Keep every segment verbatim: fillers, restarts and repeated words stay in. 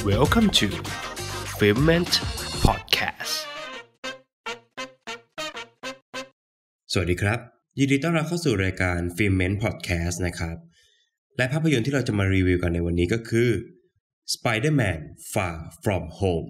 Welcome to Filmment Podcast สวัสดีครับยินดีต้อนรับเข้าสู่รายการ Filmment Podcast นะครับและภาพยนตร์ที่เราจะมารีวิวกันในวันนี้ก็คือ Spider-Man Far From Home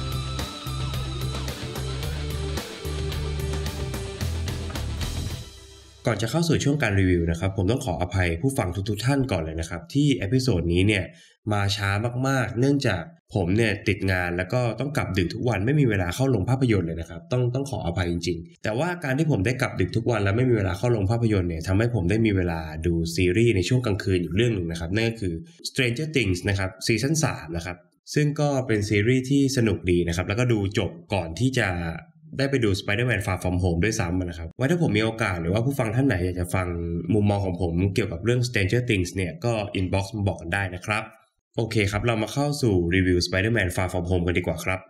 ก่อนจะเข้าสู่ช่วงการรีวิวนะครับผมต้องขออภัยผู้ฟังทุกๆท่านก่อนเลยนะครับที่เอพิโซดนี้เนี่ยมาช้ามากๆเนื่องจากผมเนี่ยติดงานแล้วก็ต้องกลับดึกทุกวันไม่มีเวลาเข้าโรงภาพยนตร์เลยนะครับต้องต้องขออภัยจริงๆแต่ว่าการที่ผมได้กลับดึกทุกวันแล้วไม่มีเวลาเข้าโรงภาพยนตร์เนี่ยทำให้ผมได้มีเวลาดูซีรีส์ในช่วงกลางคืนอยู่เรื่องนึงนะครับนั่นก็คือ Stranger Things นะครับซีซั่นสามนะครับซึ่งก็เป็นซีรีส์ที่สนุกดีนะครับแล้วก็ดูจบก่อนที่จะได้ไปดู Spider-Man Far From Home ด้วยซ้ำนะครับไว้ถ้าผมมีโอกาสหรือว่าผู้ฟังท่านไหนอยากจะฟังมุมมองของผมเกี่ยวกับเรื่อง Stranger Things เนี่ยก็ inbox มาบอกกันได้นะครับโอเคครับเรามาเข้าสู่รีวิว Spider-Man Far From Home กันดีกว่าครับ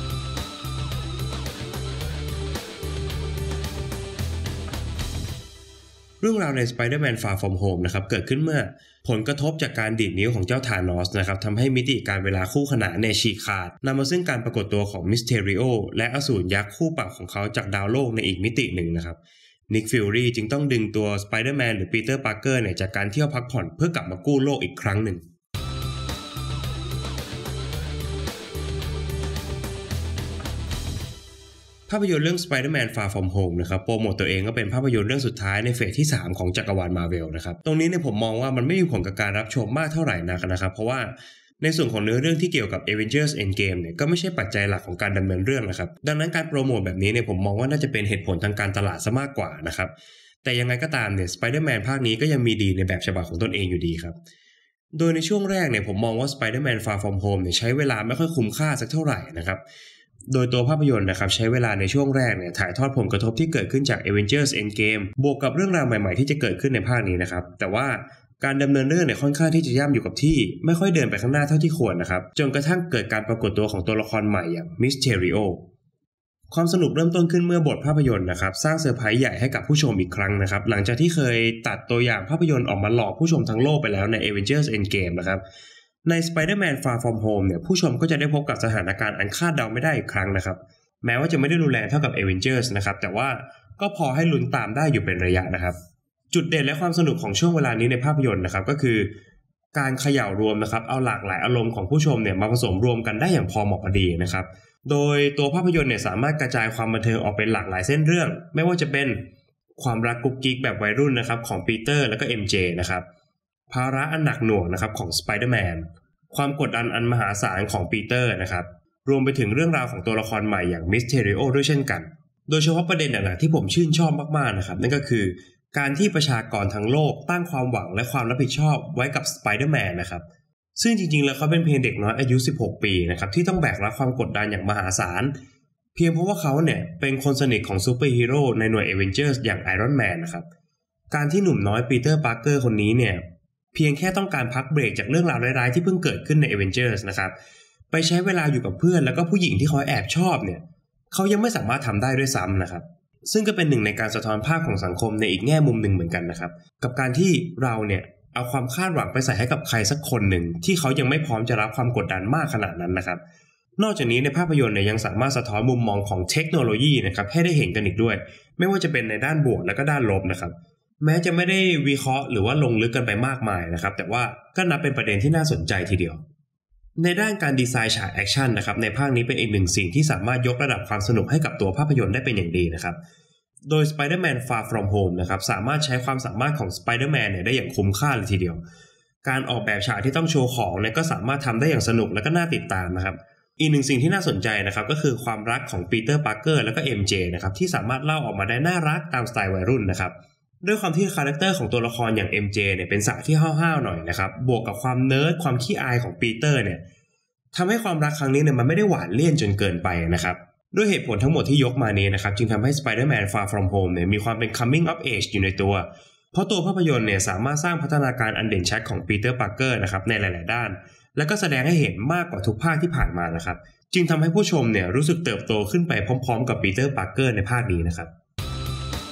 เรื่องราวใน Spider-Man Far From Home นะครับเกิดขึ้นเมื่อผลกระทบจากการดีดนิ้วของเจ้าธานอสนะครับทำให้มิติการเวลาคู่ขนานเนี่ยฉีกขาดนำมาซึ่งการปรากฏตัวของมิสเทริโอและอสูรยักษ์คู่ปรับของเขาจากดาวโลกในอีกมิติหนึ่งนะครับนิกฟิลลี่จึงต้องดึงตัว Spider-Man หรือปีเตอร์ ปาร์เกอร์เนี่ยจากการเที่ยวพักผ่อนเพื่อกลับมากู้โลกอีกครั้งหนึ่งภาพยนตร์เรื่อง Spider-Man Far From Home นะครับโปรโมตตัวเองก็เป็นภาพยนตร์เรื่องสุดท้ายในเฟสที่สามของจักรวาล Marvel นะครับตรงนี้เนี่ยผมมองว่ามันไม่มีผลกับการรับชมมากเท่าไหร่นักนะครับเพราะว่าในส่วนของเนื้อเรื่องที่เกี่ยวกับ Avengers Endgame เนี่ยก็ไม่ใช่ปัจจัยหลักของการดำเนินเรื่องนะครับดังนั้นการโปรโมทแบบนี้เนี่ยผมมองว่าน่าจะเป็นเหตุผลทางการตลาดซะมากกว่านะครับแต่ยังไงก็ตามเนี่ย Spider-Man ภาคนี้ก็ยังมีดีในแบบฉบับของตนเองอยู่ดีครับโดยในช่วงแรกเนี่ยผมมองว่า Spider-Man Far From Home เนี่ยใช้เวลาไม่ค่อยคุ้มค่าสักเท่าไหร่นะครับโดยตัวภาพยนตร์นะครับใช้เวลาในช่วงแรกเนี่ยถ่ายทอดผลกระทบที่เกิดขึ้นจาก Avengers Endgame บวกกับเรื่องราวใหม่ๆที่จะเกิดขึ้นในภาคนี้นะครับแต่ว่าการดำเนินเรื่องเนี่ยค่อนข้างที่จะย่ำอยู่กับที่ไม่ค่อยเดินไปข้างหน้าเท่าที่ควรนะครับจนกระทั่งเกิดการปรากฏตัวของตัวละครใหม่อย่าง Mysterio ความสนุกเริ่มต้นขึ้นเมื่อบทภาพยนตร์นะครับสร้างเซอร์ไพรส์ใหญ่ให้กับผู้ชมอีกครั้งนะครับหลังจากที่เคยตัดตัวอย่างภาพยนตร์ออกมาหลอกผู้ชมทั้งโลกไปแล้วใน Avengers Endgame นะครับใน Spider-Man Far From Home เนี่ยผู้ชมก็จะได้พบกับสถานการณ์อันคาดเดาไม่ได้อีกครั้งนะครับแม้ว่าจะไม่ได้รุนแรงเท่ากับ Avengers นะครับแต่ว่าก็พอให้ลุ้นตามได้อยู่เป็นระยะนะครับจุดเด่นและความสนุกของช่วงเวลานี้ในภาพยนตร์นะครับก็คือการเขย่ารวมนะครับเอาหลากหลายอารมณ์ของผู้ชมเนี่ยมาผสมรวมกันได้อย่างพอเหมาะพอดีนะครับโดยตัวภาพยนตร์เนี่ยสามารถกระจายความบันเทิงออกเป็นหลากหลายเส้นเรื่องไม่ว่าจะเป็นความรักกุ๊กกิ๊กแบบวัยรุ่นนะครับของปีเตอร์และก็ เอ็ม เจ นะครับภาระอันหนักหน่วงนะครับของ Spider-Man ความกดดันอันมหาศาลของปีเตอร์นะครับรวมไปถึงเรื่องราวของตัวละครใหม่อย่าง Mysterio ด้วยเช่นกันโดยเฉพาะประเด็นหลักๆที่ผมชื่นชอบมากๆนะครับนั่นก็คือการที่ประชากรทั้งโลกตั้งความหวังและความรับผิดชอบไว้กับ Spider-Man นะครับซึ่งจริงๆแล้วเขาเป็นเพียงเด็กน้อยอายุสิบหกปีนะครับที่ต้องแบกรับความกดดันอย่างมหาศาลเพียงเพราะว่าเขาเนี่ยเป็นคนสนิทของซูเปอร์ฮีโร่ในหน่วย Avengers อย่าง Iron Man นะครับการที่หนุ่มน้อยปีเตอร์ ปาร์เกอร์คนนี้เนี่ยเพียงแค่ต้องการพักเบรกจากเรื่องราวร้ายๆที่เพิ่งเกิดขึ้นใน Avengers นะครับไปใช้เวลาอยู่กับเพื่อนแล้วก็ผู้หญิงที่เขาแอบชอบเนี่ยเขายังไม่สามารถทำได้ด้วยซ้ำนะครับซึ่งก็เป็นหนึ่งในการสะท้อนภาพของสังคมในอีกแง่มุมหนึ่งเหมือนกันนะครับกับการที่เราเนี่ยเอาความคาดหวังไปใส่ให้กับใครสักคนหนึ่งที่เขายังไม่พร้อมจะรับความกดดันมากขนาดนั้นนะครับนอกจากนี้ในภาพยนตร์เนี่ยยังสามารถสะท้อนมุมมองของเทคโนโลยีนะครับให้ได้เห็นกันอีกด้วยไม่ว่าจะเป็นในด้านบวกและก็ด้านลบนะครับแม้จะไม่ได้วิเคราะห์หรือว่าลงลึกกันไปมากมายนะครับแต่ว่าก็นับเป็นประเด็นที่น่าสนใจทีเดียวในด้านการดีไซน์ฉากแอคชั่นนะครับในภาคนี้เป็นอีกหนึ่งสิ่งที่สามารถยกระดับความสนุกให้กับตัวภาพยนตร์ได้เป็นอย่างดีนะครับโดย Spider-Man Far From Home นะครับสามารถใช้ความสามารถของ Spider-Man เนี่ยได้อย่างคุ้มค่าเลยทีเดียวการออกแบบฉากที่ต้องโชว์ของเนี่ยก็สามารถทำได้อย่างสนุกและก็น่าติดตามนะครับอีกหนึ่งสิ่งที่น่าสนใจนะครับก็คือความรักของปีเตอร์ ปาร์เกอร์และก็ เอ็ม เจ นะครับที่สามารถเล่าออกมาได้น่ารักตามสไตล์วัยรุ่นนะครับด้วยความที่คาแรคเตอร์ของตัวละครอย่าง เอ็ม เจ เนี่ยเป็นสาวที่ห้าวๆหน่อยนะครับบวกกับความเนิร์ดความขี้อายของปีเตอร์เนี่ยทำให้ความรักครั้งนี้เนี่ยมันไม่ได้หวานเลี่ยนจนเกินไปนะครับด้วยเหตุผลทั้งหมดที่ยกมานี้นะครับจึงทำให้ Spider-Man Far From Home เนี่ยมีความเป็น coming of age อยู่ในตัวเพราะตัวภาพยนตร์เนี่ยสามารถสร้างพัฒนาการอันเด่นชัดของปีเตอร์ ปาร์เกอร์นะครับในหลายๆด้านและก็แสดงให้เห็นมากกว่าทุกภาคที่ผ่านมานะครับจึงทำให้ผู้ชมเนี่ยรู้สึกเติบโตขึ้นไปพร้อมๆกับปีเตอร์ ปาร์เกอร์ในภาคนี้นะครับ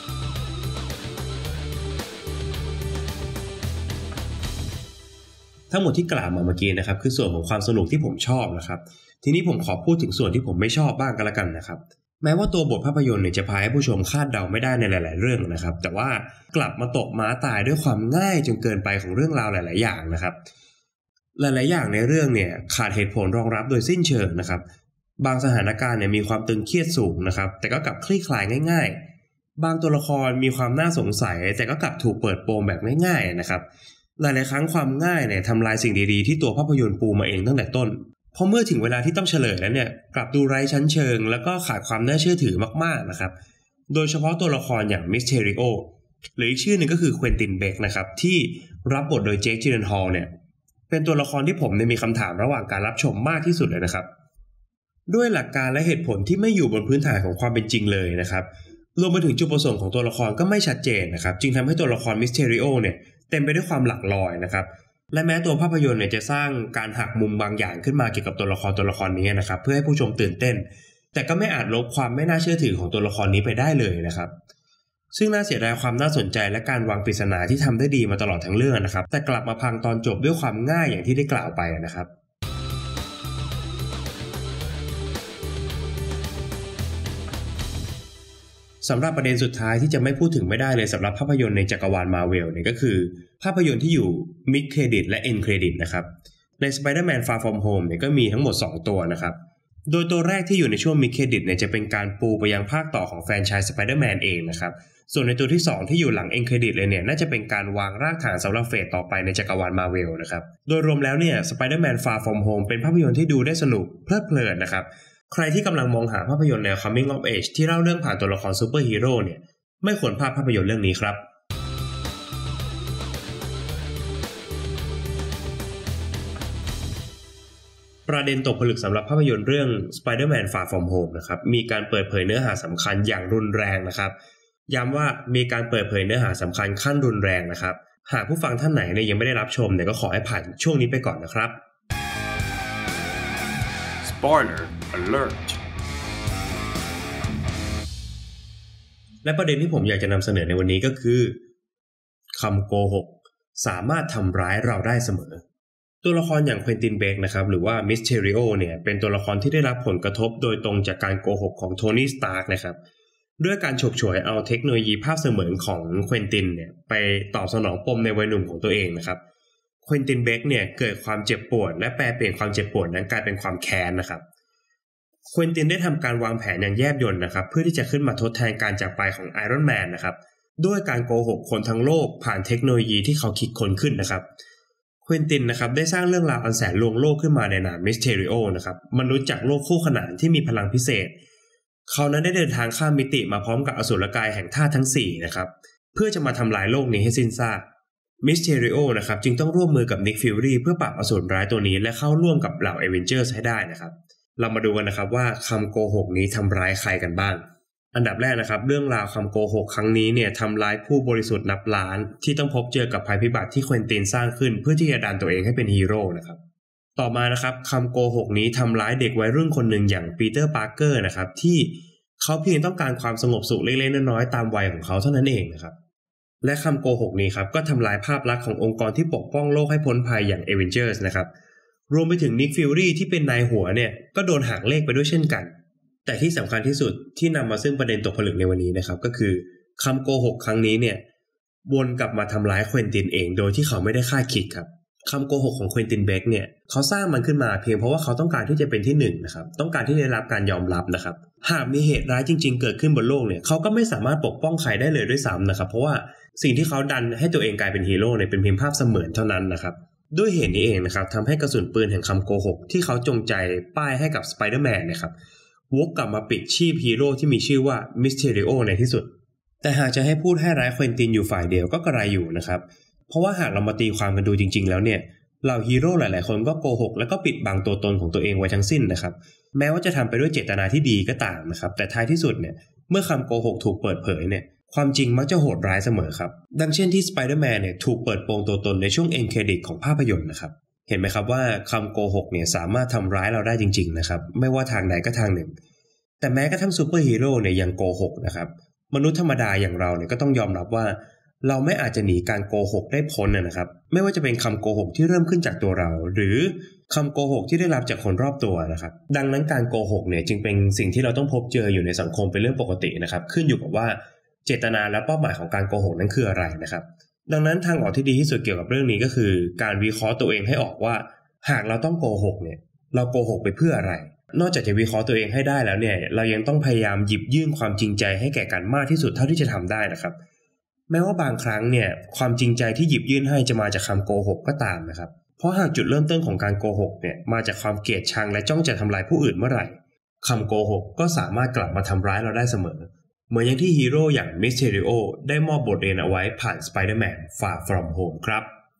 ททั้งหมดที่กล่าวมาเมื่อกี้นะครับคือส่วนของความสนุกที่ผมชอบนะครับทีนี้ผมขอพูดถึงส่วนที่ผมไม่ชอบบ้างก็แล้วกันนะครับแม้ว่าตัวบทภาพยนตร์เนี่ยจะพาให้ผู้ชมคาดเดาไม่ได้ในหลายๆเรื่องนะครับแต่ว่ากลับมาตกม้าตายด้วยความง่ายจนเกินไปของเรื่องราวหลายๆอย่างนะครับหลายๆอย่างในเรื่องเนี่ยขาดเหตุผลรองรับโดยสิ้นเชิงนะครับบางสถานการณ์เนี่ยมีความตึงเครียดสูงนะครับแต่ก็กลับคลี่คลายง่ายๆบางตัวละครมีความน่าสงสัยแต่ก็กลับถูกเปิดโปงแบบง่ายๆนะครับหลายๆครั้งความง่ายเนี่ยทำลายสิ่งดีๆที่ตัวภาพยนตร์ปูมาเองตั้งแต่ต้นพอเมื่อถึงเวลาที่ต้องเฉลยแล้วเนี่ยกลับดูไร้ชั้นเชิงแล้วก็ขาดความน่าเชื่อถือมากๆนะครับโดยเฉพาะตัวละครอย่างมิสเทริโอหรืออีกชื่อหนึ่งก็คือเควินตินเบคนะครับที่รับบทโดยเจค จิเลนฮอลเนี่ยเป็นตัวละครที่ผมเนี่ยมีคำถามระหว่างการรับชมมากที่สุดเลยนะครับด้วยหลักการและเหตุผลที่ไม่อยู่บนพื้นฐานของความเป็นจริงเลยนะครับรวมไปถึงจุดประสงค์ของตัวละครก็ไม่ชัดเจนนะครับจึงทำให้ตัวละครมิสเทริโอเนี่ยเต็มไปด้วยความหลักลอยนะครับและแม้ตัวภาพยนตร์เนี่ยจะสร้างการหักมุมบางอย่างขึ้นมาเกี่ยวกับตัวละครตัวละครนี้นะครับเพื่อให้ผู้ชมตื่นเต้นแต่ก็ไม่อาจลบความไม่น่าเชื่อถือของตัวละครนี้ไปได้เลยนะครับซึ่งน่าเสียดายความน่าสนใจและการวางปริศนาที่ทำได้ดีมาตลอดทั้งเรื่องนะครับแต่กลับมาพังตอนจบด้วยความง่ายอย่างที่ได้กล่าวไปนะครับสำหรับประเด็นสุดท้ายที่จะไม่พูดถึงไม่ได้เลยสำหรับภาพยนตร์ในจักรวาล Marvel เนี่ยก็คือภาพยนตร์ที่อยู่ Mid Credit และ End Credit นะครับใน Spider-Man Far From Home เนี่ยก็มีทั้งหมดสองตัวนะครับโดยตัวแรกที่อยู่ในช่วง Mid Credit เนี่ยจะเป็นการปูไปยังภาคต่อของแฟรนไชส์ Spider-Man เองนะครับส่วนในตัวที่สองที่อยู่หลัง End Credit เลยเนี่ยน่าจะเป็นการวางรากฐานสำหรับเฟสต่อไปในจักรวาล Marvel นะครับโดยรวมแล้วเนี่ย Spider-Man Far From Home เป็นภาพยนตร์ที่ดูได้สนุกเพลิดเพลินนะครับใครที่กำลังมองหาภาพยนตร์แนว Coming of Age ที่เล่าเรื่องผ่านตัวละครซูเปอร์ฮีโร่เนี่ยไม่ควรพลาดภาพยนตร์เรื่องนี้ครับประเด็นตกผลึกสำหรับภาพยนตร์เรื่อง Spider-Man Far From Home นะครับมีการเปิดเผยเนื้อหาสำคัญอย่างรุนแรงนะครับย้ำว่ามีการเปิดเผยเนื้อหาสำคัญขั้นรุนแรงนะครับหากผู้ฟังท่านไหนเนี่ยยังไม่ได้รับชมเนี่ยก็ขอให้ผ่านช่วงนี้ไปก่อนนะครับ Spoiler alert และประเด็นที่ผมอยากจะนำเสนอในวันนี้ก็คือคำโกหกสามารถทำร้ายเราได้เสมอตัวละครอย่างเควินตินเบคนะครับหรือว่ามิสเทริโอเนี่ยเป็นตัวละครที่ได้รับผลกระทบโดยตรงจากการโกหกของโทนี่สตาร์กนะครับด้วยการฉกฉวยเอาเทคโนโลยีภาพเสมือนของเควินตินเนี่ยไปตอบสนองปมในวัยหนุ่มของตัวเองนะครับเควินตินเบคเนี่ยเกิดความเจ็บปวดและแปลเปลี่ยนความเจ็บปวดนั้นกลายเป็นความแค้นนะครับเควินตินได้ทำการวางแผนอย่างแยบยลนะครับเพื่อที่จะขึ้นมาทดแทนการจากไปของไอรอนแมนนะครับด้วยการโกหกคนทั้งโลกผ่านเทคโนโลยีที่เขาคิดค้นขึ้นนะครับเควินตินนะครับได้สร้างเรื่องราวอันแสนลวงโลกขึ้นมาในนามมิสเทริโอนะครับมนุษย์จากโลกคู่ขนานที่มีพลังพิเศษเขานั้นได้เดินทางข้ามมิติมาพร้อมกับอสูรกายแห่งธาตุทั้งสี่นะครับเพื่อจะมาทำลายโลกนี้ให้สิ้นซากมิสเทริโอนะครับจึงต้องร่วมมือกับนิกฟิวรีเพื่อปราบอสูรร้ายตัวนี้และเข้าร่วมกับเหล่าเอเวนเจอร์สให้ได้นะครับเรามาดูกันนะครับว่าคำโกหกนี้ทำร้ายใครกันบ้างอันดับแรกนะครับเรื่องราวคำโกหกครั้งนี้เนี่ยทำร้ายผู้บริสุทธิ์นับล้านที่ต้องพบเจอกับภัยพิบัติที่เควินตินสร้างขึ้นเพื่อที่จะดันตัวเองให้เป็นฮีโร่นะครับต่อมานะครับคำโกหกนี้ทำร้ายเด็กวัยรุ่นคนหนึ่งอย่างปีเตอร์ปาร์เกอร์นะครับที่เขาเพียงต้องการความสงบสุขเล็กๆน้อยๆตามวัยของเขาเท่านั้นเองนะครับและคำโกหกนี้ครับก็ทำลายภาพลักษณ์ขององค์กรที่ปกป้องโลกให้พ้นภัยอย่าง Avengers นะครับรวมไปถึงนิกฟิวรีที่เป็นนายหัวเนี่ยก็โดนหักเลขไปด้วยเช่นกันแต่ที่สำคัญที่สุดที่นำมาซึ่งประเด็นตกผลึกในวันนี้นะครับก็คือคำโกหกครั้งนี้เนี่ยวนกลับมาทำร้ายเควินตินเองโดยที่เขาไม่ได้คาดคิดครับคำโกหกของเควินตินเบคเนี่ยเขาสร้างมันขึ้นมาเพียงเพราะว่าเขาต้องการที่จะเป็นที่หนึ่งนะครับต้องการที่ได้รับการยอมรับนะครับหากมีเหตุร้ายจริงๆเกิดขึ้นบนโลกเนี่ยเขาก็ไม่สามารถปกป้องใครได้เลยด้วยซ้ำนะครับเพราะว่าสิ่งที่เขาดันให้ตัวเองกลายเป็นฮีโร่เนี่ยเป็นเพียงภาพเสมือนเท่านั้นนะครับด้วยเหตุนี้เองนะครับทำให้กระสุนปืนแห่งคำโกหกที่เขาจงใจป้ายให้กับสไปเดอร์แมนนะครับวกกลับมาปิดชีพฮีโร่ที่มีชื่อว่ามิสเทริโอในที่สุดแต่หากจะให้พูดให้ร้ายเควินตินอยู่ฝ่ายเดียวก็กระไรอยู่นะครับเพราะว่าหากเรามาตีความกันดูจริงๆแล้วเนี่ยเหล่าฮีโร่หลายๆคนก็โกหกแล้วก็ปิดบังตัวตนของตัวเองไว้ทั้งสิ้นนะครับแม้ว่าจะทำไปด้วยเจตนาที่ดีก็ตามนะครับแต่ท้ายที่สุดเนี่ยเมื่อคำโกหกถูกเปิดเผยเนี่ยความจริงมักจะโหดร้ายเสมอครับดังเช่นที่สไปเดอร์แมนเนี่ยถูกเปิดโปงตัวตนในช่วงเอ็นเครดิตของภาพยนตร์นะครับเห็นไหมครับว่าคำโกหกเนี่ยสามารถทำร้ายเราได้จริงๆนะครับไม่ว่าทางใดก็ทางหนึ่งแต่แม้กระทั่งซูเปอร์ฮีโร่เนี่ยยังโกหกนะครับมนุษย์ธรรมดาอย่างเราเนี่ยก็ต้องยอมรับว่าเราไม่อาจจะหนีการโกหกได้พ้นนะครับไม่ว่าจะเป็นคำโกหกที่เริ่มขึ้นจากตัวเราหรือคำโกหกที่ได้รับจากคนรอบตัวนะครับดังนั้นการโกหกเนี่ยจึงเป็นสิ่งที่เราต้องพบเจออยู่ในสังคมเป็นเรื่องปกตินะครับขึ้นอยู่กับว่าเจตนาและเป้าหมายของการโกหกนั้นคืออะไรนะครับดังนั้นทางออกที่ดีที่สุดเกี่ยวกับเรื่องนี้ก็คือการวิเคราะห์ตัวเองให้ออกว่าหากเราต้องโกหกเนี่ยเราโกหกไปเพื่ออะไรนอกจากจะวิเคราะห์ตัวเองให้ได้แล้วเนี่ยเรายังต้องพยายามหยิบยื่นความจริงใจให้แก่กันมากที่สุดเท่าที่จะทำได้นะครับแม้ว่าบางครั้งเนี่ยความจริงใจที่หยิบยื่นให้จะมาจากคำโกหกก็ตามนะครับเพราะหากจุดเริ่มต้นของการโกหกเนี่ยมาจากความเกลียดชังและจ้องจะทำลายผู้อื่นเมื่อไหร่คำโกหกก็สามารถกลับมาทำร้ายเราได้เสมอเหมือนอย่างที่ฮีโร่อย่าง Mysterio ได้มอบบทเรียนเอาไว้ผ่าน Spider-Man Far From Home ครับ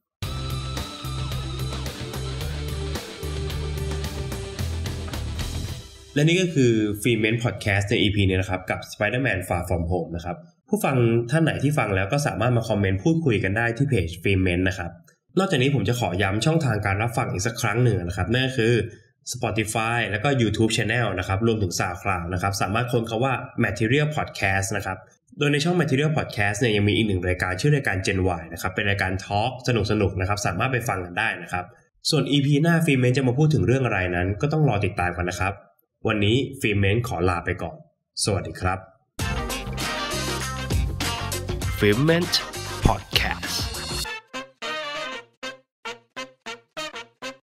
และนี่ก็คือ Filmment Podcast ใน อี พี นี้นะครับกับ Spider-Man Far From Home นะครับผู้ฟังท่านไหนที่ฟังแล้วก็สามารถมาคอมเมนต์พูดคุยกันได้ที่เพจ Filmment นะครับนอกจากนี้ผมจะขอย้ำช่องทางการรับฟังอีกสักครั้งหนึ่งนะครับนั่นก็คือ Spotify แล้วก็ YouTube Channel นะครับรวมถึง SoundCloud นะครับสามารถค้นคำว่า Material Podcast นะครับโดยในช่อง Material Podcast เนี่ยยังมีอีกหนึ่งรายการชื่อรายการ Gen Y นะครับเป็นรายการทอล์กสนุกๆนะครับสามารถไปฟังกันได้นะครับส่วน อี พี หน้า Filmment จะมาพูดถึงเรื่องอะไรนั้นก็ต้องรอติดตามกันนะครับวันนี้ Filmment ขอลาไปก่อนสวัสดีครับ Filmment Podcast